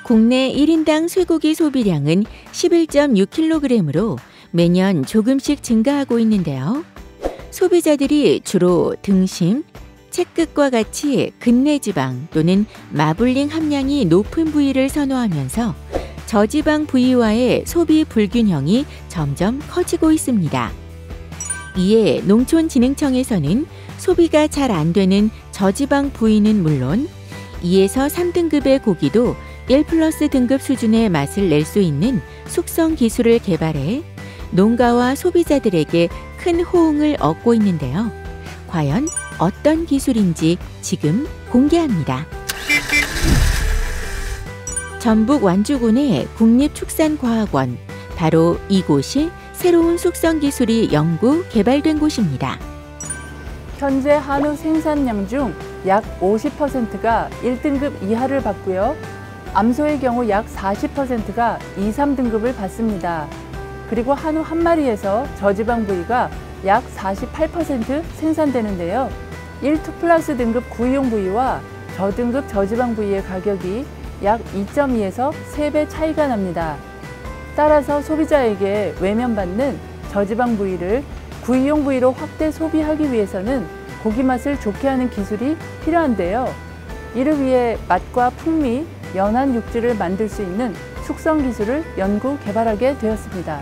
국내 1인당 쇠고기 소비량은 11.6kg으로 매년 조금씩 증가하고 있는데요. 소비자들이 주로 등심, 채끝과 같이 근내지방 또는 마블링 함량이 높은 부위를 선호하면서 저지방 부위와의 소비 불균형이 점점 커지고 있습니다. 이에 농촌진흥청에서는 소비가 잘 안 되는 저지방 부위는 물론 2에서 3등급의 고기도 1+ 등급 수준의 맛을 낼 수 있는 숙성 기술을 개발해 농가와 소비자들에게 큰 호응을 얻고 있는데요. 과연 어떤 기술인지 지금 공개합니다. 전북 완주군의 국립축산과학원, 바로 이곳이 새로운 숙성 기술이 연구 개발된 곳입니다. 현재 한우 생산량 중 약 50%가 1등급 이하를 받고요. 암소의 경우 약 40%가 2, 3등급을 받습니다. 그리고 한우 한 마리에서 저지방 부위가 약 48% 생산되는데요. 1-2+ 등급 구이용 부위와 저등급 저지방 부위의 가격이 약 2.2에서 3배 차이가 납니다. 따라서 소비자에게 외면받는 저지방 부위를 구이용 부위로 확대 소비하기 위해서는 고기 맛을 좋게 하는 기술이 필요한데요. 이를 위해 맛과 풍미, 연한 육질을 만들 수 있는 숙성 기술을 연구 개발하게 되었습니다.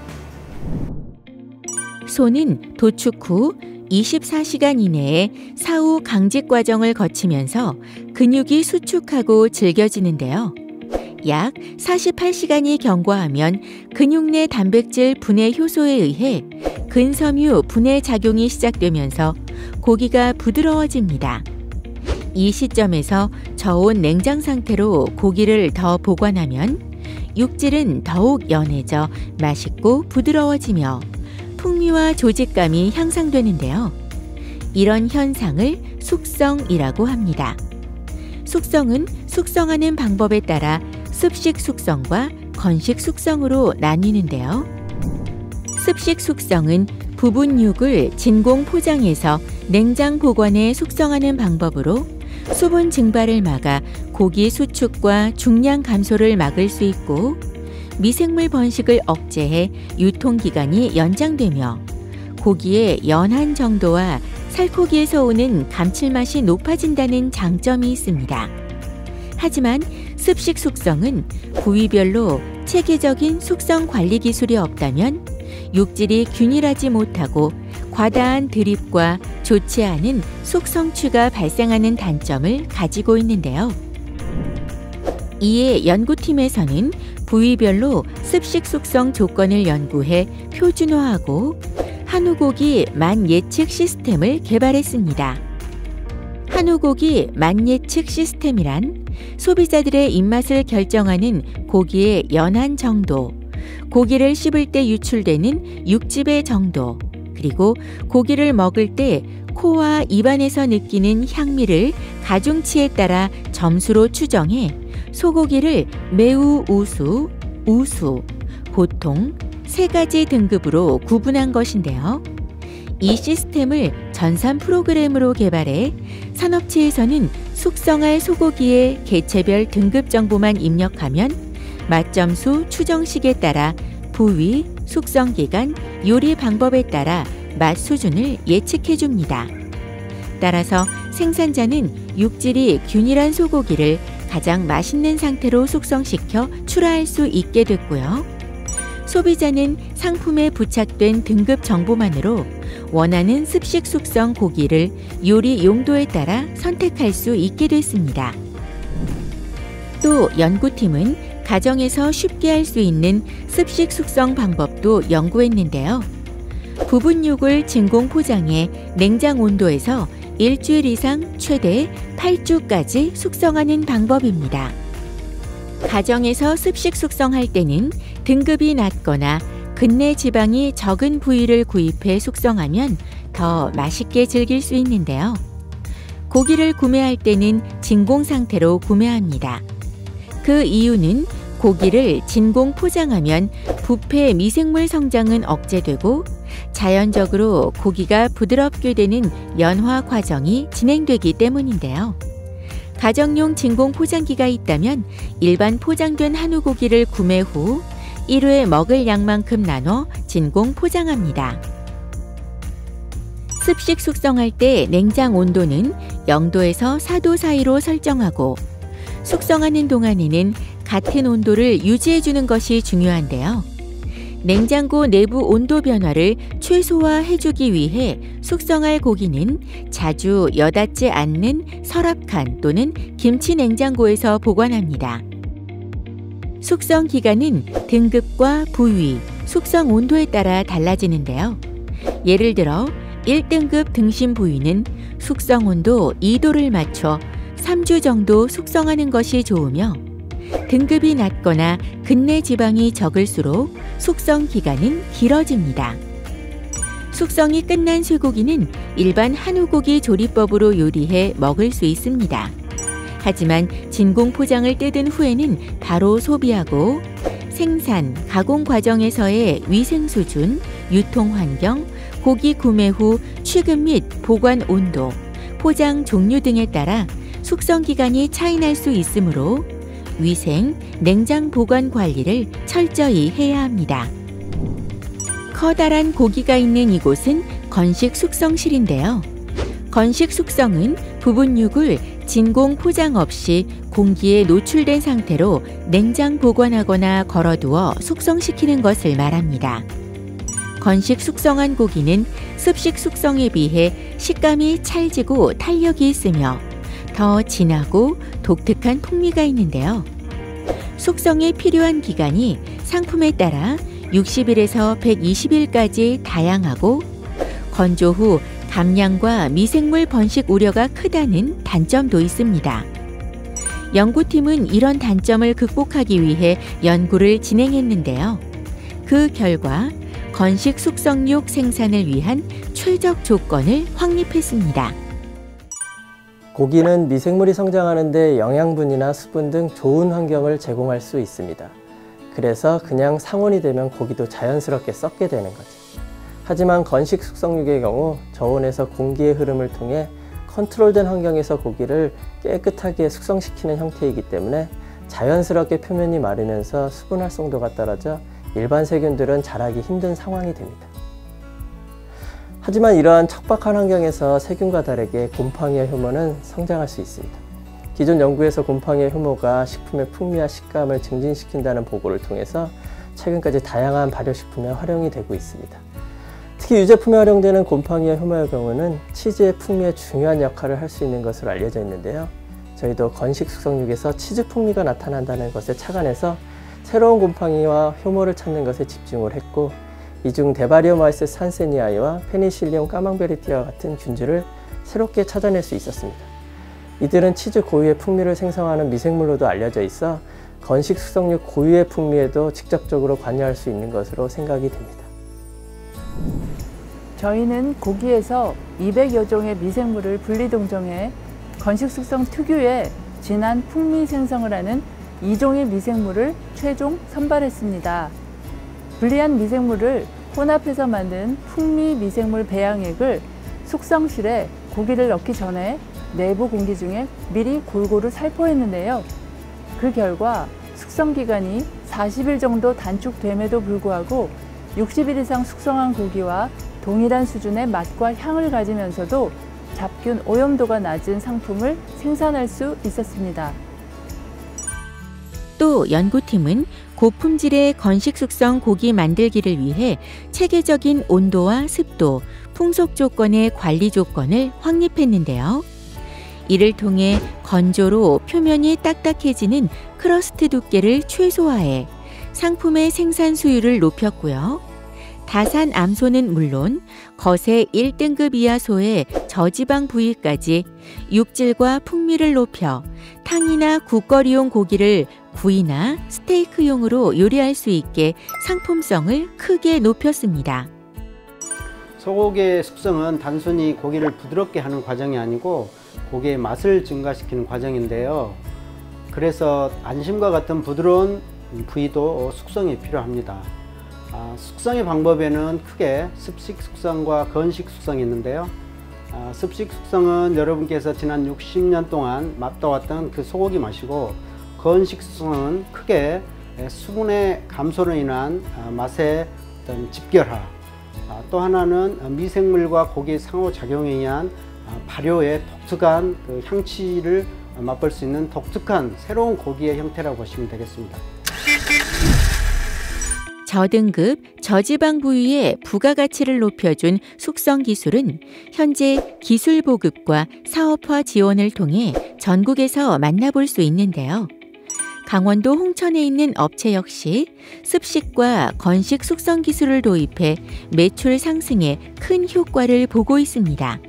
소는 도축 후 24시간 이내에 사후 강직 과정을 거치면서 근육이 수축하고 질겨지는데요. 약 48시간이 경과하면 근육 내 단백질 분해 효소에 의해 근섬유 분해 작용이 시작되면서 고기가 부드러워집니다. 이 시점에서 저온 냉장 상태로 고기를 더 보관하면 육질은 더욱 연해져 맛있고 부드러워지며 풍미와 조직감이 향상되는데요. 이런 현상을 숙성이라고 합니다. 숙성은 숙성하는 방법에 따라 습식 숙성과 건식 숙성으로 나뉘는데요. 습식 숙성은 부분 육을 진공 포장해서 냉장 보관해 숙성하는 방법으로 수분 증발을 막아 고기 수축과 중량 감소를 막을 수 있고 미생물 번식을 억제해 유통기간이 연장되며 고기의 연한 정도와 살코기에서 오는 감칠맛이 높아진다는 장점이 있습니다. 하지만 습식 숙성은 부위별로 체계적인 숙성 관리 기술이 없다면 육질이 균일하지 못하고 과다한 드립과 좋지 않은 속 성취가 발생하는 단점을 가지고 있는데요. 이에 연구팀에서는 부위별로 습식 숙성 조건을 연구해 표준화하고 한우고기 만 예측 시스템을 개발했습니다. 한우고기 만 예측 시스템이란 소비자들의 입맛을 결정하는 고기의 연한 정도, 고기를 씹을 때 유출되는 육즙의 정도, 그리고 고기를 먹을 때 코와 입안에서 느끼는 향미를 가중치에 따라 점수로 추정해 소고기를 매우 우수, 우수, 보통 3가지 등급으로 구분한 것인데요. 이 시스템을 전산 프로그램으로 개발해 산업체에서는 숙성할 소고기의 개체별 등급 정보만 입력하면 맛점수 추정식에 따라 부위, 숙성기간, 요리 방법에 따라 맛 수준을 예측해 줍니다. 따라서 생산자는 육질이 균일한 소고기를 가장 맛있는 상태로 숙성시켜 출하할 수 있게 됐고요. 소비자는 상품에 부착된 등급 정보만으로 원하는 습식 숙성 고기를 요리 용도에 따라 선택할 수 있게 됐습니다. 또 연구팀은 가정에서 쉽게 할 수 있는 습식 숙성 방법도 연구했는데요. 부분 육을 진공 포장해 냉장 온도에서 일주일 이상 최대 8주까지 숙성하는 방법입니다. 가정에서 습식 숙성할 때는 등급이 낮거나 근내 지방이 적은 부위를 구입해 숙성하면 더 맛있게 즐길 수 있는데요. 고기를 구매할 때는 진공 상태로 구매합니다. 그 이유는 고기를 진공 포장하면 부패 미생물 성장은 억제되고 자연적으로 고기가 부드럽게 되는 연화 과정이 진행되기 때문인데요. 가정용 진공 포장기가 있다면 일반 포장된 한우 고기를 구매 후 1회 먹을 양만큼 나눠 진공 포장합니다. 습식 숙성할 때 냉장 온도는 0도에서 4도 사이로 설정하고 숙성하는 동안에는 같은 온도를 유지해주는 것이 중요한데요. 냉장고 내부 온도 변화를 최소화해주기 위해 숙성할 고기는 자주 여닫지 않는 서랍칸 또는 김치 냉장고에서 보관합니다. 숙성 기간은 등급과 부위, 숙성 온도에 따라 달라지는데요. 예를 들어 1등급 등심 부위는 숙성 온도 2도를 맞춰 3주 정도 숙성하는 것이 좋으며 등급이 낮거나 근내 지방이 적을수록 숙성 기간은 길어집니다. 숙성이 끝난 쇠고기는 일반 한우고기 조리법으로 요리해 먹을 수 있습니다. 하지만 진공 포장을 뜯은 후에는 바로 소비하고 생산, 가공 과정에서의 위생 수준, 유통 환경, 고기 구매 후 취급 및 보관 온도, 포장 종류 등에 따라 숙성 기간이 차이날 수 있으므로 위생, 냉장 보관 관리를 철저히 해야 합니다. 커다란 고기가 있는 이곳은 건식 숙성실인데요. 건식 숙성은 부분 육을 진공 포장 없이 공기에 노출된 상태로 냉장 보관하거나 걸어두어 숙성시키는 것을 말합니다. 건식 숙성한 고기는 습식 숙성에 비해 식감이 찰지고 탄력이 있으며 더 진하고 독특한 풍미가 있는데요. 숙성에 필요한 기간이 상품에 따라 60일에서 120일까지 다양하고 건조 후 감량과 미생물 번식 우려가 크다는 단점도 있습니다. 연구팀은 이런 단점을 극복하기 위해 연구를 진행했는데요. 그 결과 건식 숙성육 생산을 위한 최적 조건을 확립했습니다. 고기는 미생물이 성장하는 데 영양분이나 수분 등 좋은 환경을 제공할 수 있습니다. 그래서 그냥 상온이 되면 고기도 자연스럽게 썩게 되는 거죠. 하지만 건식 숙성육의 경우 저온에서 공기의 흐름을 통해 컨트롤된 환경에서 고기를 깨끗하게 숙성시키는 형태이기 때문에 자연스럽게 표면이 마르면서 수분 활성도가 떨어져 일반 세균들은 자라기 힘든 상황이 됩니다. 하지만 이러한 척박한 환경에서 세균과 다르게 곰팡이와 효모는 성장할 수 있습니다. 기존 연구에서 곰팡이와 효모가 식품의 풍미와 식감을 증진시킨다는 보고를 통해서 최근까지 다양한 발효식품에 활용이 되고 있습니다. 특히 유제품에 활용되는 곰팡이와 효모의 경우는 치즈의 풍미에 중요한 역할을 할 수 있는 것으로 알려져 있는데요. 저희도 건식 숙성육에서 치즈 풍미가 나타난다는 것을 착안해서 새로운 곰팡이와 효모를 찾는 것에 집중을 했고 이 중 데바리오마이스 산세니아이와 페니실리움 까망베리티와 같은 균주를 새롭게 찾아낼 수 있었습니다. 이들은 치즈 고유의 풍미를 생성하는 미생물로도 알려져 있어 건식 숙성육 고유의 풍미에도 직접적으로 관여할 수 있는 것으로 생각이 됩니다. 저희는 고기에서 200여 종의 미생물을 분리동정해 건식 숙성 특유의 진한 풍미 생성을 하는 2종의 미생물을 최종 선발했습니다. 분리한 미생물을 혼합해서 만든 풍미 미생물 배양액을 숙성실에 고기를 넣기 전에 내부 공기 중에 미리 골고루 살포했는데요. 그 결과 숙성 기간이 40일 정도 단축됨에도 불구하고 60일 이상 숙성한 고기와 동일한 수준의 맛과 향을 가지면서도 잡균 오염도가 낮은 상품을 생산할 수 있었습니다. 또 연구팀은 고품질의 건식 숙성 고기 만들기를 위해 체계적인 온도와 습도, 풍속 조건의 관리 조건을 확립했는데요. 이를 통해 건조로 표면이 딱딱해지는 크러스트 두께를 최소화해 상품의 생산 수율을 높였고요. 다산 암소는 물론 거세 1등급 이하 소의 저지방 부위까지 육질과 풍미를 높여 탕이나 국거리용 고기를 구이나 스테이크용으로 요리할 수 있게 상품성을 크게 높였습니다. 소고기의 숙성은 단순히 고기를 부드럽게 하는 과정이 아니고 고기의 맛을 증가시키는 과정인데요. 그래서 안심과 같은 부드러운 부위도 숙성이 필요합니다. 숙성의 방법에는 크게 습식 숙성과 건식 숙성이 있는데요. 습식 숙성은 여러분께서 지난 60년 동안 맛봐왔던 그 소고기 맛이고, 건식 숙성은 크게 수분의 감소로 인한 맛의 어떤 집결화, 또 하나는 미생물과 고기 상호작용에 의한 발효의 독특한 그 향치를 맛볼 수 있는 독특한 새로운 고기의 형태라고 보시면 되겠습니다. 저등급, 저지방 부위의 부가가치를 높여준 숙성 기술은 현재 기술 보급과 사업화 지원을 통해 전국에서 만나볼 수 있는데요. 강원도 홍천에 있는 업체 역시 습식과 건식 숙성 기술을 도입해 매출 상승에 큰 효과를 보고 있습니다.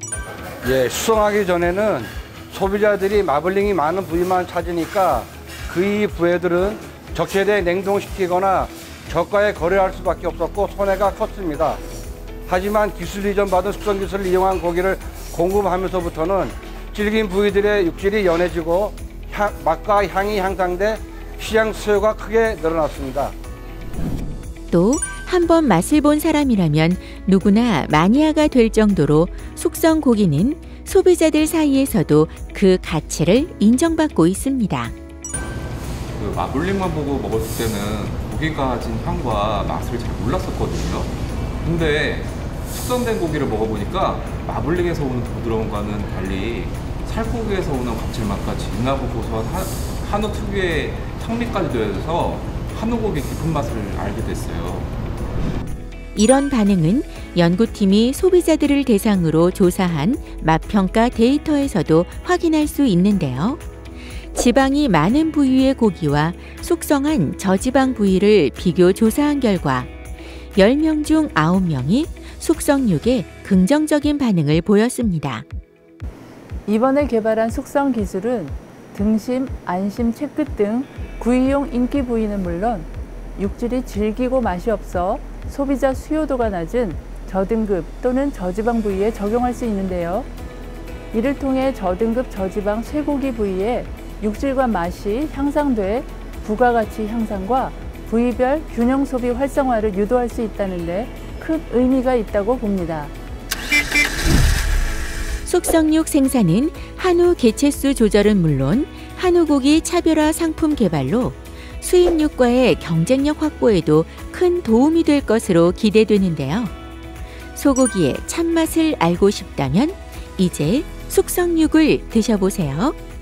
숙성하기 전에는 소비자들이 마블링이 많은 부위만 찾으니까 그 부위들은 적시되어 냉동시키거나 저가에 거래할 수밖에 없었고 손해가 컸습니다. 하지만 기술 이전 받은 숙성 기술을 이용한 고기를 공급하면서부터는 질긴 부위들의 육질이 연해지고 맛과 향이 향상돼 시장 수요가 크게 늘어났습니다. 또 한 번 맛을 본 사람이라면 누구나 마니아가 될 정도로 숙성 고기는 소비자들 사이에서도 그 가치를 인정받고 있습니다. 그 마블링만 보고 먹었을 때는 고기가 가진 향과 맛을 잘 몰랐었거든요. 근데 숙성된 고기를 먹어보니까 마블링에서 오는 부드러움과는 달리 살코기에서 오는 감칠맛과 진하고 고소한 한우 특유의 향미까지 더해져서 한우 고기의 깊은 맛을 알게 됐어요. 이런 반응은 연구팀이 소비자들을 대상으로 조사한 맛평가 데이터에서도 확인할 수 있는데요. 지방이 많은 부위의 고기와 숙성한 저지방 부위를 비교 조사한 결과 10명 중 9명이 숙성육에 긍정적인 반응을 보였습니다. 이번에 개발한 숙성 기술은 등심, 안심, 채끝 등 구이용 인기 부위는 물론 육질이 질기고 맛이 없어 소비자 수요도가 낮은 저등급 또는 저지방 부위에 적용할 수 있는데요. 이를 통해 저등급 저지방 쇠고기 부위의 육질과 맛이 향상돼 부가가치 향상과 부위별 균형 소비 활성화를 유도할 수 있다는 데 큰 의미가 있다고 봅니다. 숙성육 생산은 한우 개체수 조절은 물론 한우고기 차별화 상품 개발로 수입육과의 경쟁력 확보에도 큰 도움이 될 것으로 기대되는데요. 소고기의 참맛을 알고 싶다면 이제 숙성육을 드셔보세요.